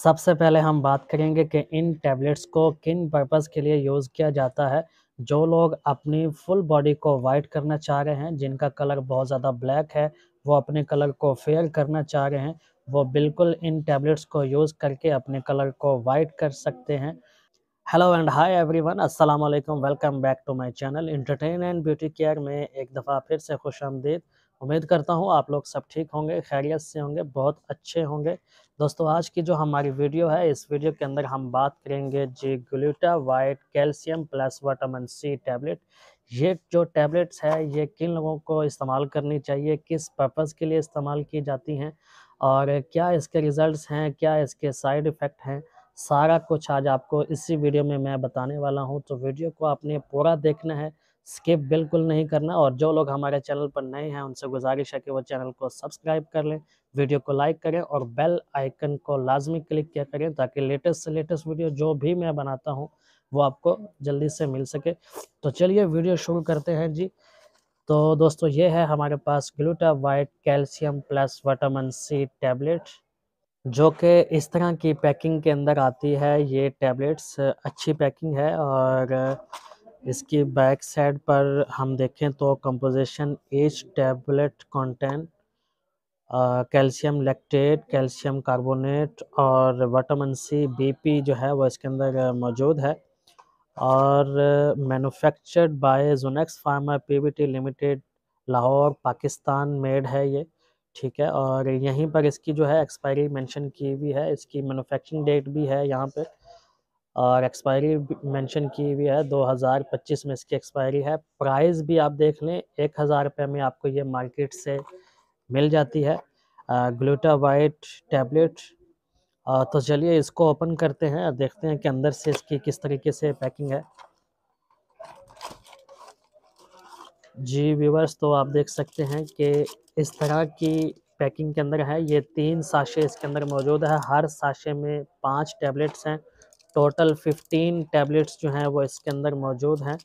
सबसे पहले हम बात करेंगे कि इन टैबलेट्स को किन पर्पज़ के लिए यूज़ किया जाता है। जो लोग अपनी फुल बॉडी को वाइट करना चाह रहे हैं, जिनका कलर बहुत ज़्यादा ब्लैक है, वो अपने कलर को फेयर करना चाह रहे हैं, वो बिल्कुल इन टैबलेट्स को यूज़ करके अपने कलर को वाइट कर सकते हैं। हेलो एंड हाय एवरीवन, अस्सलाम वालेकुम। Welcome back to my channel entertain and beauty care में एक दफ़ा फिर से खुशामदीद। उम्मीद करता हूँ आप लोग सब ठीक होंगे, खैरियत से होंगे, बहुत अच्छे होंगे। दोस्तों, आज की जो हमारी वीडियो है, इस वीडियो के अंदर हम बात करेंगे जी Glutawhite calcium plus vitamin C tablet. ये जो टैबलेट्स है, ये किन लोगों को इस्तेमाल करनी चाहिए, किस पर्पज़ के लिए इस्तेमाल की जाती हैं और क्या इसके रिज़ल्ट्स हैं, क्या इसके साइड इफ़ेक्ट हैं, सारा कुछ आज आपको इसी वीडियो में मैं बताने वाला हूं। तो वीडियो को आपने पूरा देखना है, स्किप बिल्कुल नहीं करना। और जो लोग हमारे चैनल पर नए हैं, उनसे गुजारिश है कि वो चैनल को सब्सक्राइब कर लें, वीडियो को लाइक करें और बेल आइकन को लाजमी क्लिक किया करें, ताकि लेटेस्ट से लेटेस्ट वीडियो जो भी मैं बनाता हूं वो आपको जल्दी से मिल सके। तो चलिए वीडियो शुरू करते हैं जी। तो दोस्तों, ये है हमारे पास Glutawhite calcium plus vitamin C tablet, जो कि इस तरह की पैकिंग के अंदर आती है। ये टैबलेट्स अच्छी पैकिंग है और इसकी बैक साइड पर हम देखें तो composition each tablet contain calcium lactate, calcium carbonate और विटामिन सी बीपी जो है वो इसके अंदर मौजूद है। और manufactured by Zonex pharma PVT limited, Lahore Pakistan made है ये, ठीक है। और यहीं पर इसकी जो है एक्सपायरी मेंशन की हुई है, इसकी मैन्युफैक्चरिंग डेट भी है यहाँ पे और एक्सपायरी मेंशन की हुई है 2025 में इसकी एक्सपायरी है। प्राइस भी आप देख लें, 1000 रुपये में आपको ये मार्केट से मिल जाती है ग्लूटावाइट टैबलेट। तो चलिए इसको ओपन करते हैं और देखते हैं कि अंदर से इसकी किस तरीके से पैकिंग है। जी व्यूवर्स, तो आप देख सकते हैं कि इस तरह की पैकिंग के अंदर है। ये 3 साशे इसके अंदर मौजूद है, हर साशे में 5 टैबलेट्स हैं। टोटल 15 टैबलेट्स जो हैं वो इसके अंदर मौजूद हैं।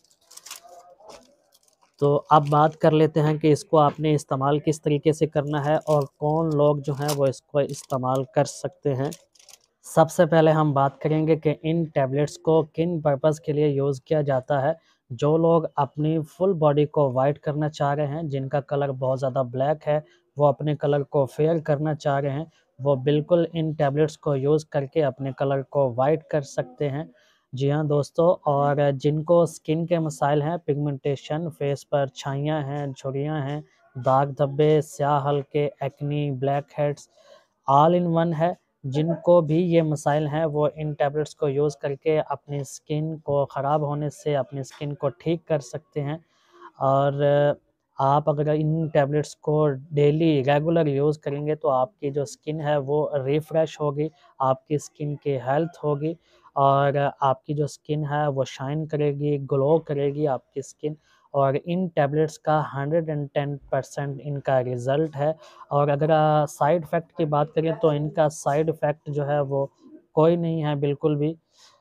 तो अब बात कर लेते हैं कि इसको आपने इस्तेमाल किस तरीके से करना है और कौन लोग जो हैं वो इसको इस्तेमाल कर सकते हैं। सबसे पहले हम बात करेंगे कि इन टैबलेट्स को किन पर्पज़ के लिए यूज़ किया जाता है। जो लोग अपनी फुल बॉडी को वाइट करना चाह रहे हैं, जिनका कलर बहुत ज़्यादा ब्लैक है, वो अपने कलर को फेयर करना चाह रहे हैं, वो बिल्कुल इन टैबलेट्स को यूज़ करके अपने कलर को वाइट कर सकते हैं। जी हाँ दोस्तों, और जिनको स्किन के मसाइल हैं, पिगमेंटेशन, फेस पर छाइयाँ हैं, झुर्रियाँ हैं, दाग धब्बे, स्याह हल्के, acne, black heads, all in one है। जिनको भी ये मसाइल हैं, वो इन टैबलेट्स को यूज़ करके अपनी स्किन को ख़राब होने से अपनी स्किन को ठीक कर सकते हैं। और आप अगर इन टैबलेट्स को डेली रेगुलर यूज़ करेंगे तो आपकी जो स्किन है वो रिफ़्रेश होगी, आपकी स्किन की हेल्थ होगी और आपकी जो स्किन है वो शाइन करेगी, ग्लो करेगी आपकी स्किन। और इन टैबलेट्स का 110% इनका रिज़ल्ट है। और अगर साइड इफ़ेक्ट की बात करें तो इनका साइड इफ़ेक्ट जो है वो कोई नहीं है बिल्कुल भी।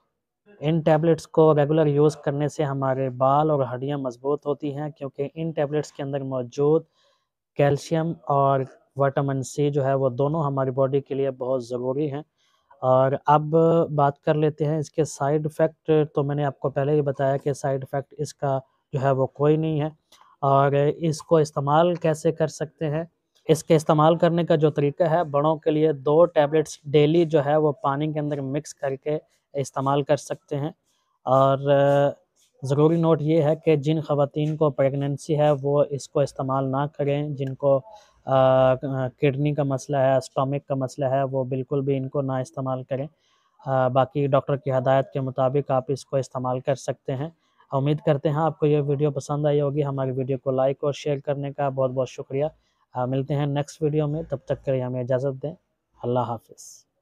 इन टैबलेट्स को रेगुलर यूज़ करने से हमारे बाल और हड्डियाँ मज़बूत होती हैं, क्योंकि इन टैबलेट्स के अंदर मौजूद कैल्शियम और विटामिन सी जो है वो दोनों हमारी बॉडी के लिए बहुत ज़रूरी हैं। और अब बात कर लेते हैं इसके साइड इफ़ेक्ट। तो मैंने आपको पहले ही बताया कि साइड इफ़ेक्ट इसका जो है वो कोई नहीं है। और इसको इस्तेमाल कैसे कर सकते हैं? इसके इस्तेमाल करने का जो तरीका है, बड़ों के लिए 2 टैबलेट्स डेली जो है वो पानी के अंदर मिक्स करके इस्तेमाल कर सकते हैं। और ज़रूरी नोट ये है कि जिन ख़वातीन को प्रेगनेंसी है वो इसको इस्तेमाल ना करें। जिनको किडनी का मसला है, स्टमक का मसला है, वो बिल्कुल भी इनको ना इस्तेमाल करें। बाकी डॉक्टर की हदायत के मुताबिक आप इसको इस्तेमाल कर सकते हैं। उम्मीद करते हैं आपको ये वीडियो पसंद आई होगी। हमारी वीडियो को लाइक और शेयर करने का बहुत बहुत शुक्रिया। मिलते हैं नेक्स्ट वीडियो में, तब तक के लिए हमें इजाज़त दें। अल्लाह हाफ़िज़।